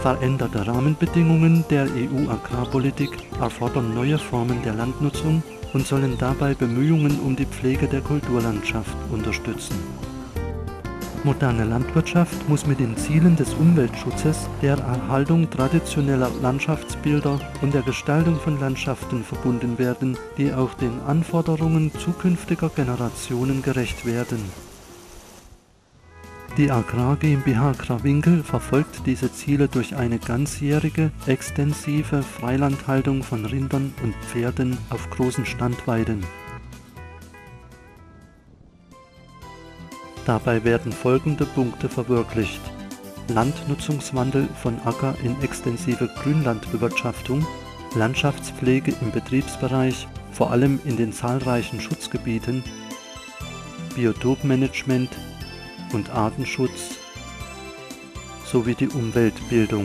Veränderte Rahmenbedingungen der EU-Agrarpolitik erfordern neue Formen der Landnutzung und sollen dabei Bemühungen um die Pflege der Kulturlandschaft unterstützen. Moderne Landwirtschaft muss mit den Zielen des Umweltschutzes, der Erhaltung traditioneller Landschaftsbilder und der Gestaltung von Landschaften verbunden werden, die auch den Anforderungen zukünftiger Generationen gerecht werden. Die Agrar GmbH Krawinkel verfolgt diese Ziele durch eine ganzjährige, extensive Freilandhaltung von Rindern und Pferden auf großen Standweiden. Dabei werden folgende Punkte verwirklicht: Landnutzungswandel von Acker in extensive Grünlandbewirtschaftung, Landschaftspflege im Betriebsbereich, vor allem in den zahlreichen Schutzgebieten, Biotopmanagement und Artenschutz sowie die Umweltbildung.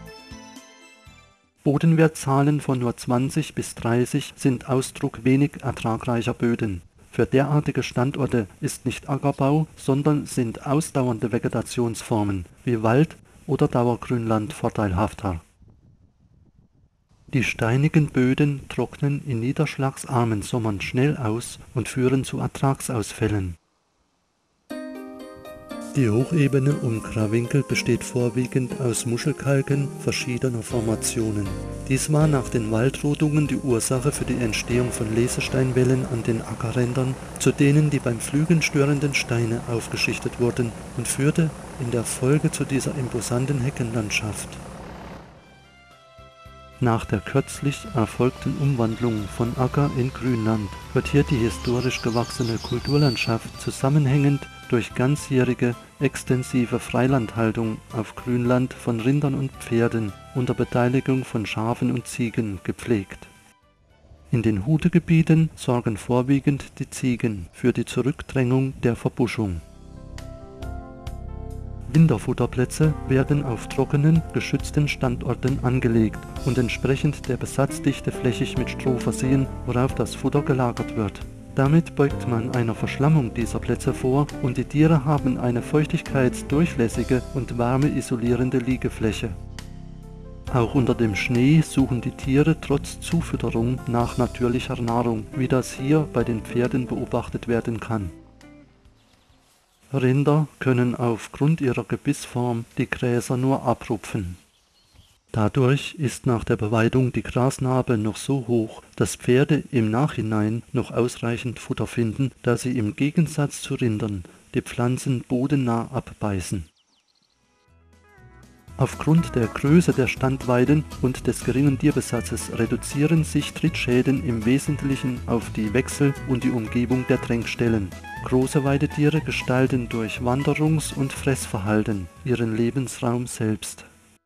Bodenwertzahlen von nur 20 bis 30 sind Ausdruck wenig ertragreicher Böden. Für derartige Standorte ist nicht Ackerbau, sondern sind ausdauernde Vegetationsformen wie Wald oder Dauergrünland vorteilhafter. Die steinigen Böden trocknen in niederschlagsarmen Sommern schnell aus und führen zu Ertragsausfällen. Die Hochebene um Krawinkel besteht vorwiegend aus Muschelkalken verschiedener Formationen. Dies war nach den Waldrodungen die Ursache für die Entstehung von Lesesteinwellen an den Ackerrändern, zu denen die beim Pflügen störenden Steine aufgeschichtet wurden, und führte in der Folge zu dieser imposanten Heckenlandschaft. Nach der kürzlich erfolgten Umwandlung von Acker in Grünland wird hier die historisch gewachsene Kulturlandschaft zusammenhängend durch ganzjährige, extensive Freilandhaltung auf Grünland von Rindern und Pferden unter Beteiligung von Schafen und Ziegen gepflegt. In den Hudegebieten sorgen vorwiegend die Ziegen für die Zurückdrängung der Verbuschung. Winterfutterplätze werden auf trockenen, geschützten Standorten angelegt und entsprechend der Besatzdichte flächig mit Stroh versehen, worauf das Futter gelagert wird. Damit beugt man einer Verschlammung dieser Plätze vor und die Tiere haben eine feuchtigkeitsdurchlässige und wärmeisolierende Liegefläche. Auch unter dem Schnee suchen die Tiere trotz Zufütterung nach natürlicher Nahrung, wie das hier bei den Pferden beobachtet werden kann. Rinder können aufgrund ihrer Gebissform die Gräser nur abrupfen. Dadurch ist nach der Beweidung die Grasnarbe noch so hoch, dass Pferde im Nachhinein noch ausreichend Futter finden, da sie im Gegensatz zu Rindern die Pflanzen bodennah abbeißen. Aufgrund der Größe der Standweiden und des geringen Tierbesatzes reduzieren sich Trittschäden im Wesentlichen auf die Wechsel und die Umgebung der Tränkstellen. Große Weidetiere gestalten durch Wanderungs- und Fressverhalten ihren Lebensraum selbst.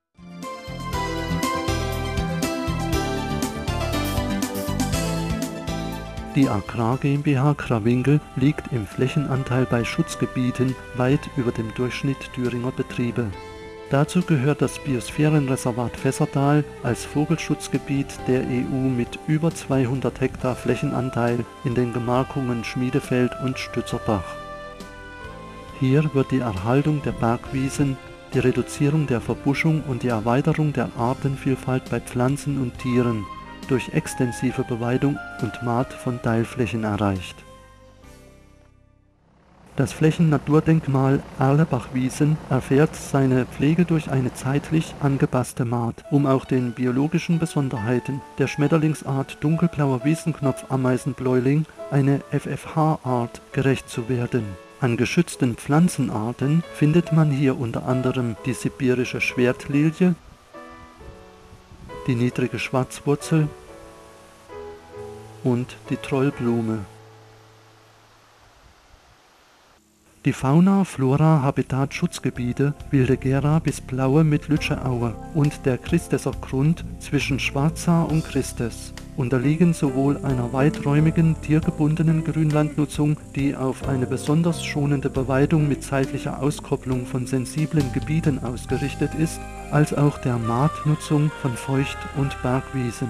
Die Agrar GmbH Krawinkel liegt im Flächenanteil bei Schutzgebieten weit über dem Durchschnitt Thüringer Betriebe. Dazu gehört das Biosphärenreservat Fässertal als Vogelschutzgebiet der EU mit über 200 Hektar Flächenanteil in den Gemarkungen Schmiedefeld und Stützerbach. Hier wird die Erhaltung der Bergwiesen, die Reduzierung der Verbuschung und die Erweiterung der Artenvielfalt bei Pflanzen und Tieren durch extensive Beweidung und Mahd von Teilflächen erreicht. Das Flächennaturdenkmal Erlebachwiesen erfährt seine Pflege durch eine zeitlich angepasste Mahd, um auch den biologischen Besonderheiten der Schmetterlingsart Dunkelblauer Wiesenknopfameisenbläuling, eine FFH-Art, gerecht zu werden. An geschützten Pflanzenarten findet man hier unter anderem die sibirische Schwertlilie, die niedrige Schwarzwurzel und die Trollblume. Die Fauna, Flora, Habitat-Schutzgebiete Wilde Gera bis Blaue Mittlütsche-Aue und der Christeser Grund zwischen Schwarza und Christes unterliegen sowohl einer weiträumigen tiergebundenen Grünlandnutzung, die auf eine besonders schonende Beweidung mit zeitlicher Auskopplung von sensiblen Gebieten ausgerichtet ist, als auch der Mahdnutzung von Feucht- und Bergwiesen.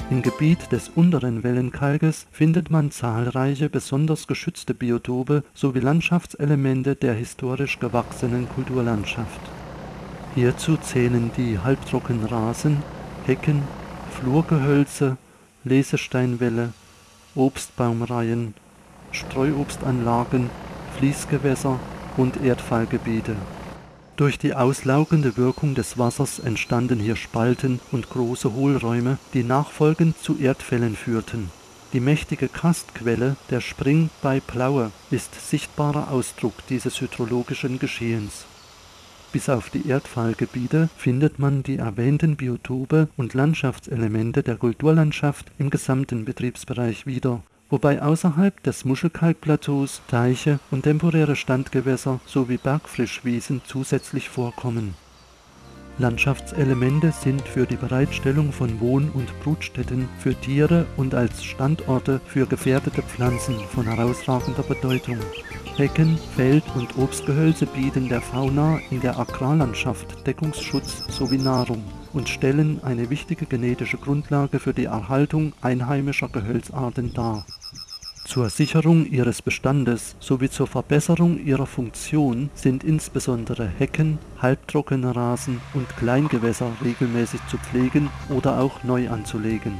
Im Gebiet des unteren Wellenkalkes findet man zahlreiche besonders geschützte Biotope sowie Landschaftselemente der historisch gewachsenen Kulturlandschaft. Hierzu zählen die Halbtrockenrasen, Hecken, Flurgehölze, Lesesteinwälle, Obstbaumreihen, Streuobstanlagen, Fließgewässer und Erdfallgebiete. Durch die auslaugende Wirkung des Wassers entstanden hier Spalten und große Hohlräume, die nachfolgend zu Erdfällen führten. Die mächtige Karstquelle, der Spring bei Plaue, ist sichtbarer Ausdruck dieses hydrologischen Geschehens. Bis auf die Erdfallgebiete findet man die erwähnten Biotope und Landschaftselemente der Kulturlandschaft im gesamten Betriebsbereich wieder, wobei außerhalb des Muschelkalkplateaus Teiche und temporäre Standgewässer sowie Bergfrischwiesen zusätzlich vorkommen. Landschaftselemente sind für die Bereitstellung von Wohn- und Brutstätten für Tiere und als Standorte für gefährdete Pflanzen von herausragender Bedeutung. Hecken, Feld- und Obstgehölze bieten der Fauna in der Agrarlandschaft Deckungsschutz sowie Nahrung und stellen eine wichtige genetische Grundlage für die Erhaltung einheimischer Gehölzarten dar. Zur Sicherung ihres Bestandes sowie zur Verbesserung ihrer Funktion sind insbesondere Hecken, halbtrockene Rasen und Kleingewässer regelmäßig zu pflegen oder auch neu anzulegen.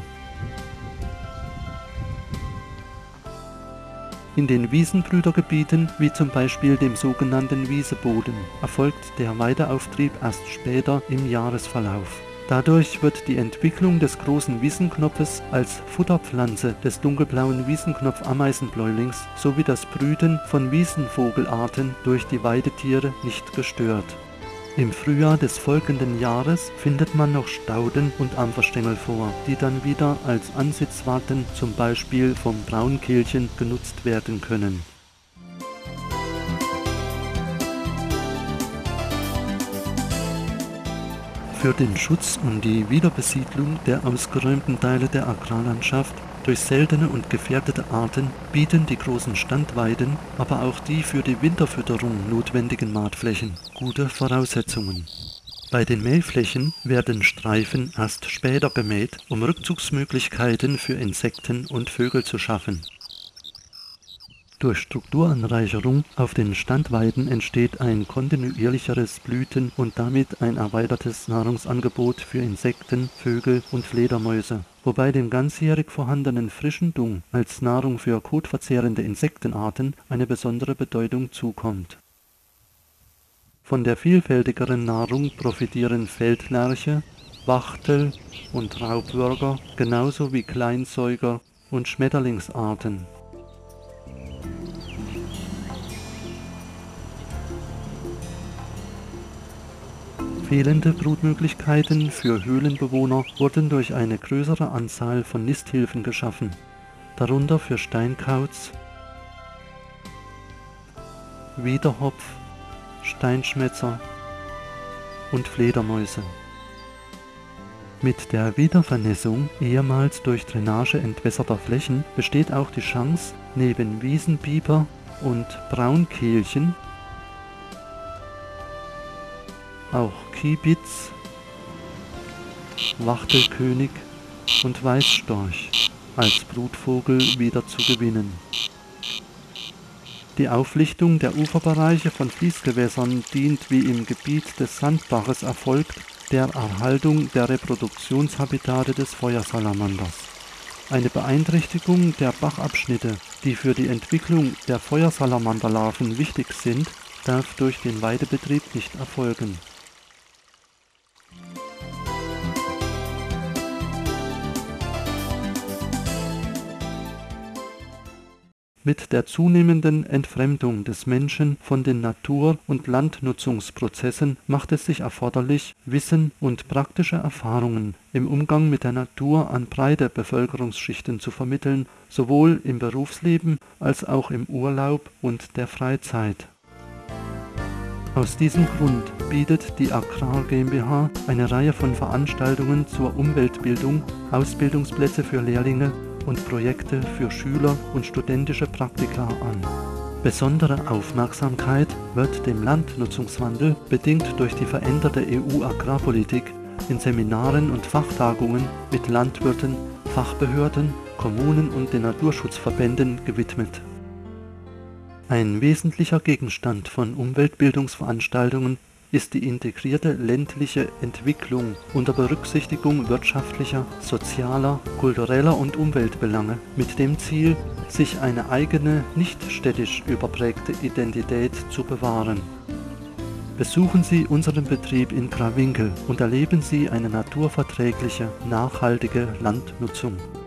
In den Wiesenbrütergebieten, wie zum Beispiel dem sogenannten Wieseboden, erfolgt der Weideauftrieb erst später im Jahresverlauf. Dadurch wird die Entwicklung des großen Wiesenknopfes als Futterpflanze des dunkelblauen Wiesenknopfameisenbläulings sowie das Brüten von Wiesenvogelarten durch die Weidetiere nicht gestört. Im Frühjahr des folgenden Jahres findet man noch Stauden und Ampferstängel vor, die dann wieder als Ansitzwarten zum Beispiel vom Braunkehlchen genutzt werden können. Für den Schutz und die Wiederbesiedlung der ausgeräumten Teile der Agrarlandschaft durch seltene und gefährdete Arten bieten die großen Standweiden, aber auch die für die Winterfütterung notwendigen Maatflächen gute Voraussetzungen. Bei den Mähflächen werden Streifen erst später gemäht, um Rückzugsmöglichkeiten für Insekten und Vögel zu schaffen. Durch Strukturanreicherung auf den Standweiden entsteht ein kontinuierlicheres Blüten und damit ein erweitertes Nahrungsangebot für Insekten, Vögel und Fledermäuse, wobei dem ganzjährig vorhandenen frischen Dung als Nahrung für kotverzehrende Insektenarten eine besondere Bedeutung zukommt. Von der vielfältigeren Nahrung profitieren Feldlerche, Wachtel und Raubwürger genauso wie Kleinsäuger und Schmetterlingsarten. Fehlende Brutmöglichkeiten für Höhlenbewohner wurden durch eine größere Anzahl von Nisthilfen geschaffen, darunter für Steinkauz, Wiedehopf, Steinschmätzer und Fledermäuse. Mit der Wiedervernässung ehemals durch Drainage entwässerter Flächen besteht auch die Chance, neben Wiesenbiber und Braunkehlchen auch Kiebitz, Wachtelkönig und Weißstorch als Brutvogel wieder zu gewinnen. Die Auflichtung der Uferbereiche von Fließgewässern dient, wie im Gebiet des Sandbaches erfolgt, der Erhaltung der Reproduktionshabitate des Feuersalamanders. Eine Beeinträchtigung der Bachabschnitte, die für die Entwicklung der Feuersalamanderlarven wichtig sind, darf durch den Weidebetrieb nicht erfolgen. Mit der zunehmenden Entfremdung des Menschen von den Natur- und Landnutzungsprozessen macht es sich erforderlich, Wissen und praktische Erfahrungen im Umgang mit der Natur an breite Bevölkerungsschichten zu vermitteln, sowohl im Berufsleben als auch im Urlaub und der Freizeit. Aus diesem Grund bietet die Agrar GmbH eine Reihe von Veranstaltungen zur Umweltbildung, Ausbildungsplätze für Lehrlinge und Projekte für Schüler und studentische Praktika an. Besondere Aufmerksamkeit wird dem Landnutzungswandel, bedingt durch die veränderte EU-Agrarpolitik, in Seminaren und Fachtagungen mit Landwirten, Fachbehörden, Kommunen und den Naturschutzverbänden gewidmet. Ein wesentlicher Gegenstand von Umweltbildungsveranstaltungen ist die integrierte ländliche Entwicklung unter Berücksichtigung wirtschaftlicher, sozialer, kultureller und Umweltbelange mit dem Ziel, sich eine eigene, nicht städtisch überprägte Identität zu bewahren. Besuchen Sie unseren Betrieb in Krawinkel und erleben Sie eine naturverträgliche, nachhaltige Landnutzung.